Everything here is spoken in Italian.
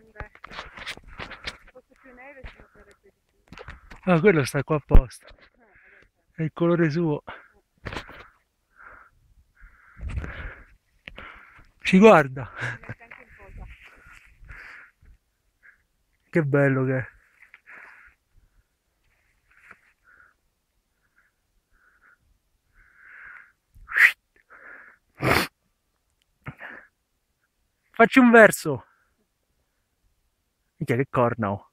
d'inverno. Se fosse più neve si noterebbe di più. Ah, quello sta qua apposta. Adesso, È il colore suo. Ci guarda. si mette anche in posa. Che bello che è. Facci un verso. Minchia, che corna ho.